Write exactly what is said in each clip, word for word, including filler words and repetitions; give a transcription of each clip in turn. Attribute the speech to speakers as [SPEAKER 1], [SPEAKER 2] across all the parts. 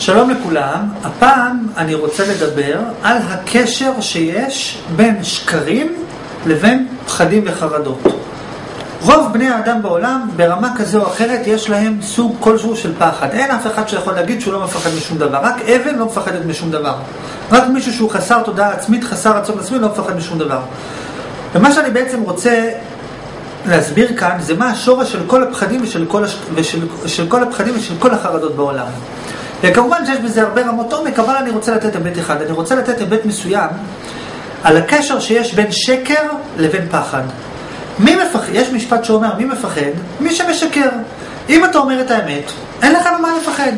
[SPEAKER 1] שלום לכולם, הפעם אני רוצה לדבר על הקשר שיש בין שקרים לבין פחדים וחרדות. רוב בני האדם בעולם ברמה כזו או אחרת יש להם סוג כלשהו של פחד. אין אף אחד שיכול להגיד שהוא לא מפחד משום דבר. רק אבן לא מפחדת משום דבר. רק מישהו שהוא חסר תודעה עצמית, חסר רצון עצמי, לא מפחד משום דבר. ומה שאני בעצם רוצה להסביר כאן זה מה השורש של כל הפחדים ושל כל, הש... ושל... של כל הפחדים ושל כל החרדות בעולם. וכמובן שיש בזה הרבה רמות עומק, אבל אני רוצה לתת היבט אחד. אני רוצה לתת היבט מסוים על הקשר שיש בין שקר לבין פחד. מי מפחד? יש משפט שאומר, מי מפחד? מי שמשקר. אם אתה אומר את האמת, אין לך מה לפחד.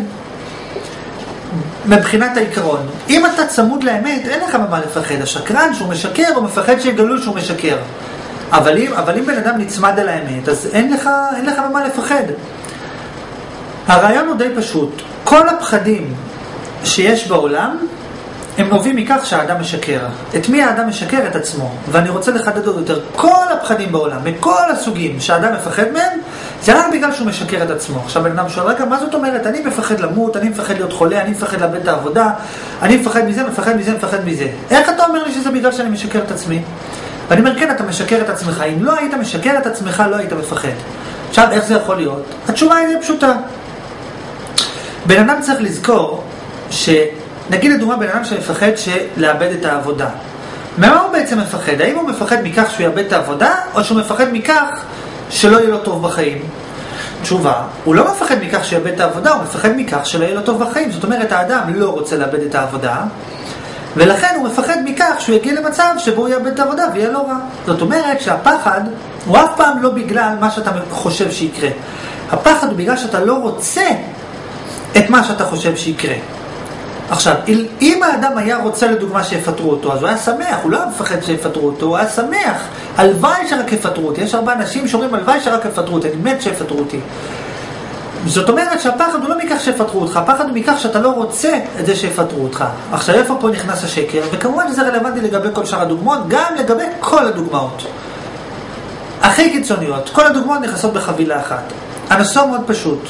[SPEAKER 1] מבחינת העיקרון. אם אתה צמוד לאמת, אין לך מה לפחד. השקרן שהוא משקר, הוא מפחד שיגלו שהוא משקר. אבל אם, אבל אם בן אדם נצמד על האמת, אז אין לך, אין לך מה לפחד. הרעיון הוא די פשוט. כל הפחדים שיש בעולם, הם נובעים מכך שהאדם משקר. את מי האדם משקר? את עצמו. ואני רוצה לחדד עוד יותר. כל הפחדים בעולם, מכל הסוגים שהאדם מפחד מהם, זה רק בגלל שהוא משקר את עצמו. עכשיו בן אדם שואל, רגע, מה זאת אומרת? אני מפחד למות, אני מפחד להיות חולה, אני מפחד לאבד את העבודה, אני מפחד מזה, מפחד מזה, מפחד מזה. איך אתה אומר לי שזה בגלל שאני משקר את עצמי? ואני אומר, כן, אתה משקר את עצמך. אם לא היית משקר את עצמך, לא היית מפחד. עכשיו, איך זה יכול להיות? התשובה היא פשוטה. בן אדם צריך לזכור ש... נגיד לדוגמה בן אדם שמפחד לאבד את העבודה. ממה הוא בעצם מפחד? האם הוא מפחד מכך שהוא יאבד את העבודה, או שהוא מפחד מכך שלא יהיה לו טוב בחיים? תשובה, הוא לא מפחד מכך שיאבד את העבודה, הוא מפחד מכך שלא יהיה לו טוב בחיים. זאת אומרת, האדם לא רוצה לאבד את העבודה, ולכן הוא מפחד מכך שהוא יגיע למצב שבו הוא יאבד את העבודה ויהיה לו רע. זאת אומרת שהפחד הוא אף פעם לא בגלל מה שאתה חושב שיקרה. הפחד הוא בגלל שאתה לא רוצה את מה שאתה חושב שיקרה. עכשיו, אם האדם היה רוצה לדוגמה שיפטרו אותו, אז הוא היה שמח, הוא לא היה מפחד שיפטרו אותו, הוא היה שמח. הלוואי שרק יפטרו אותי. יש הרבה אנשים שאומרים, הלוואי שרק יפטרו אותי, אני מת שיפטרו אותי. זאת אומרת שהפחד הוא לא מכך שיפטרו אותך, הפחד הוא מכך שאתה לא רוצה את זה שיפטרו אותך. עכשיו, איפה פה נכנס השקר? וכמובן שזה רלוונטי לגבי כל שאר הדוגמאות, גם לגבי כל הדוגמאות. הכי קיצוניות, כל הדוגמאות נכנסות בחבילה אחת. הנושא מאוד פשוט.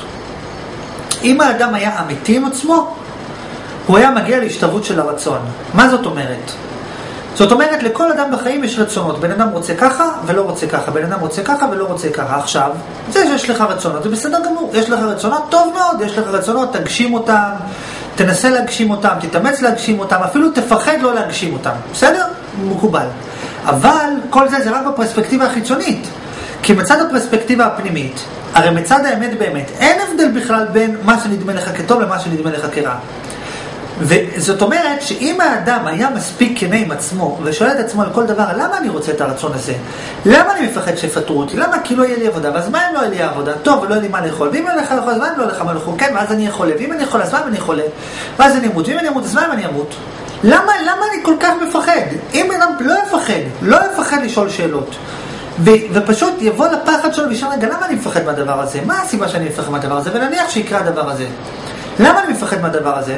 [SPEAKER 1] אם האדם היה אמיתי עם עצמו, הוא היה מגיע להשתוות של הרצון. מה זאת אומרת? זאת אומרת, לכל אדם בחיים יש רצונות. בן אדם רוצה ככה ולא רוצה ככה. בן אדם רוצה ככה ולא רוצה ככה. עכשיו, זה שיש לך רצונות, זה בסדר גמור. יש לך רצונות, טוב מאוד. יש לך רצונות, תגשים אותם, תנסה להגשים אותם, תתאמץ להגשים אותם, אפילו תפחד לא להגשים אותם. בסדר? מקובל. אבל כל זה זה רק בפרספקטיבה החיצונית. כי מצד הפרספקטיבה הפנימית, הרי מצד האמת באמת, אין הבדל בכלל בין מה שנדמה לך כטוב למה שנדמה לך כרע. וזאת אומרת שאם האדם היה מספיק כנה עם עצמו ושואל את עצמו על כל דבר, למה אני רוצה את הרצון הזה? למה אני מפחד שיפטרו אותי? למה? כי לא יהיה לי עבודה. ואז מה אם לא יהיה לי עבודה? טוב, ולא יהיה לי מה לאכול. ואם לא יהיה לך לאכול, אז מה אם לא יהיה לך מה לאכול? כן, ואז אני יכול. ואם אני יכול, אז מה אם אני חולה? ואז אני אמות. ואם אני אמות, אז מה אם אני אמות? למה, למה אני כל כך מפחד? אם אדם לא יפחד, לא יפחד לשאול שאלות. ו- ופשוט יבוא לפחד שלו וישאל, רגע, למה אני מפחד מהדבר הזה? מה הסיבה שאני מפחד מהדבר הזה? ונניח שיקרה הדבר הזה. למה אני מפחד מהדבר הזה?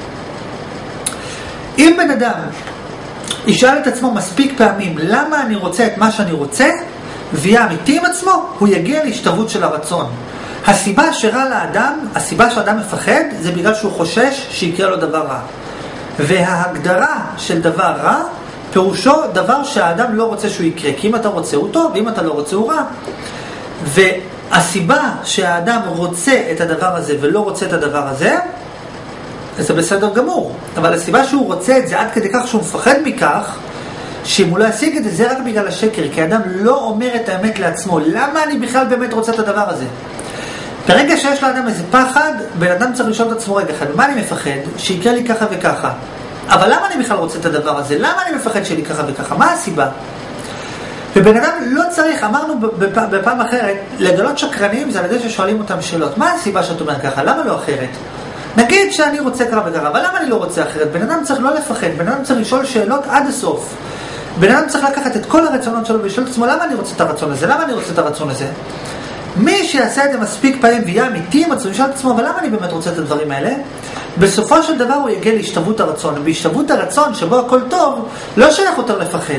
[SPEAKER 1] אם בן אדם ישאל את עצמו מספיק פעמים למה אני רוצה את מה שאני רוצה, ויהיה אמיתי עם עצמו, הוא יגיע להשתוות של הרצון. הסיבה שרע לאדם, הסיבה שאדם מפחד, זה בגלל שהוא חושש שיקרה לו דבר רע. וההגדרה של דבר רע, פירושו דבר שהאדם לא רוצה שהוא יקרה. כי אם אתה רוצה הוא טוב, ואם אתה לא רוצה הוא רע. והסיבה שהאדם רוצה את הדבר הזה ולא רוצה את הדבר הזה, זה בסדר גמור, אבל הסיבה שהוא רוצה את זה עד כדי כך שהוא מפחד מכך, שאם הוא לא ישיג את זה, זה רק בגלל השקר, כי האדם לא אומר את האמת לעצמו. למה אני בכלל באמת רוצה את הדבר הזה? ברגע שיש לאדם איזה פחד, בן אדם צריך לשאול את עצמו רגע אחד, מה אני מפחד? שיקרה לי ככה וככה. אבל למה אני בכלל רוצה את הדבר הזה? למה אני מפחד שיהיה לי ככה וככה? מה הסיבה? ובן אדם לא צריך, אמרנו בפ... בפעם אחרת, לגלות שקרנים זה על ידי ששואלים אותם שאלות. מה הסיבה שאת אומר ככה? למה לא אחרת? נגיד שאני רוצה ככה וככה, אבל למה אני לא רוצה אחרת? בן אדם צריך לא לפחד, בן אדם צריך לשאול שאלות עד הסוף. בן אדם צריך לקחת את כל הרצונות שלו ולשאול את עצמו, למה אני רוצה את הרצון הזה? למה אני רוצה את הרצון הזה? מי שיעשה את זה מספיק פעמים ויהיה אמיתי עם עצמו, ישאל את עצמו, אבל למה אני באמת רוצה את הדברים האלה? בסופו של דבר הוא יגיע להשתוות הרצון. ובהשתוות הרצון שבו הכל טוב, לא שייך יותר לפחד.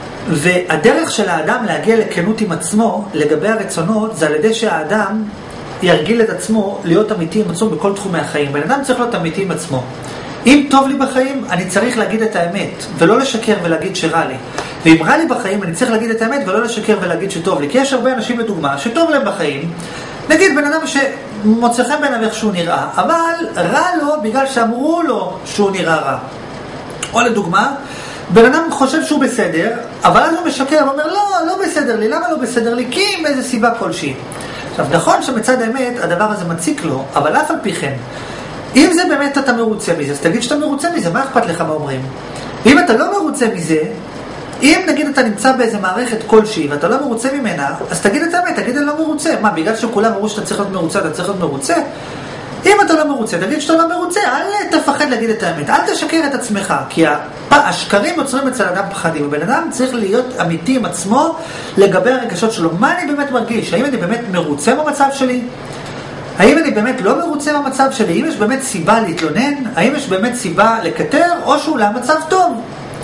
[SPEAKER 1] והדרך של האדם להגיע לכנות עם עצמו לגבי הרצונות, זה על ידי שהאדם ירגיל את עצמו להיות אמיתי עם עצמו בכל תחומי החיים. בן אדם צריך להיות אמיתי עם עצמו. אם טוב לי בחיים, אני צריך להגיד את האמת, ולא לשקר ולהגיד שרע לי. ואם רע לי בחיים, אני צריך להגיד את האמת, ולא לשקר ולהגיד שטוב לי. כי יש הרבה אנשים, לדוגמה, שטוב להם בחיים. נגיד, בן אדם שמוצא חן בעיניו איך שהוא נראה, אבל רע לו בגלל שאמרו לו שהוא נראה רע. או לדוגמה, בן אדם חושב שהוא בסדר, אבל אז הוא משקר ואומר, לא, לא בסדר לי. למה לא בסדר לי? כי עם איזה סיבה כלשהי. עכשיו, נכון שמצד האמת הדבר הזה מציק לו, אבל אף על פי כן, אם זה באמת אתה מרוצה מזה, אז תגיד שאתה מרוצה מזה, מה אכפת לך מה אומרים? אם אתה לא מרוצה מזה, אם נגיד אתה נמצא באיזה מערכת כלשהי ואתה לא מרוצה ממנה, אז תגיד את האמת, תגיד אני לא מרוצה. מה, בגלל שכולם אמרו שאתה צריך להיות מרוצה, אתה צריך להיות מרוצה? אם אתה לא מרוצה, תגיד שאתה לא מרוצה, אל תפחד להגיד את האמת, אל תשקר את עצמך, כי השקרים יוצרים אצל אדם פחדים, ובן אדם צריך להיות אמיתי עם עצמו לגבי הרגשות שלו. מה אני באמת מרגיש? האם אני באמת מרוצה במצב שלי? האם אני באמת לא מרוצה במצב שלי? האם יש באמת סיבה להתלונן? האם יש באמת סיבה לקטר? או שאולי המצב טוב?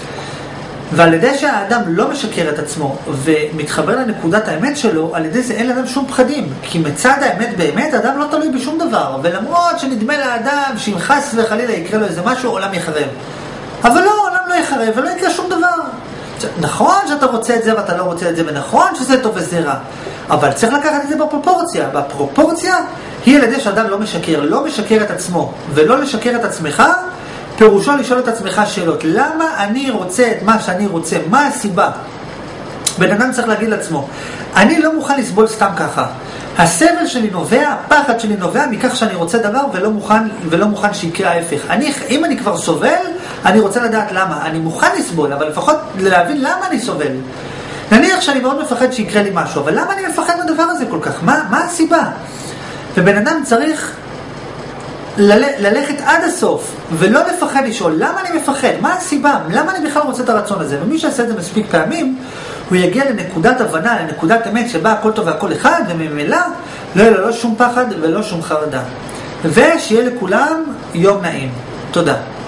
[SPEAKER 1] ועל ידי שהאדם לא משקר את עצמו ומתחבר לנקודת האמת שלו, על ידי זה אין לאדם שום פחדים. כי מצד האמת באמת, האדם לא תלוי בשום דבר. ולמרות שנדמה לאדם שאם חס וחלילה יקרה לו איזה משהו, העולם יחרב. אבל לא, העולם לא יחרב ולא יקרה שום דבר. נכון שאתה רוצה את זה ואתה לא רוצה את זה, ונכון שזה טוב וזה רע. אבל צריך לקחת את זה בפרופורציה. בפרופורציה היא על ידי שאדם לא משקר, לא משקר את עצמו ולא לשקר את עצמך, פירושו לשאול את עצמך שאלות. למה אני רוצה את מה שאני רוצה? מה הסיבה? בן אדם צריך להגיד לעצמו, אני לא מוכן לסבול סתם ככה. הסבל שלי נובע, הפחד שלי נובע מכך שאני רוצה דבר ולא מוכן, ולא מוכן שיקרה ההפך. אני, אם אני כבר סובל, אני רוצה לדעת למה. אני מוכן לסבול, אבל לפחות להבין למה אני סובל. נניח שאני מאוד מפחד שיקרה לי משהו, אבל למה אני מפחד מהדבר הזה כל כך? מה, מה הסיבה? ובן אדם צריך לל, ללכת עד הסוף, ולא לפחד לשאול, למה אני מפחד? מה הסיבה? למה אני בכלל רוצה את הרצון הזה? ומי שעשה את זה מספיק פעמים, הוא יגיע לנקודת הבנה, לנקודת אמת שבה הכל טוב והכל אחד, וממילא לא יהיה לו לא שום פחד ולא שום חרדה. ושיהיה לכולם יום נעים. תודה.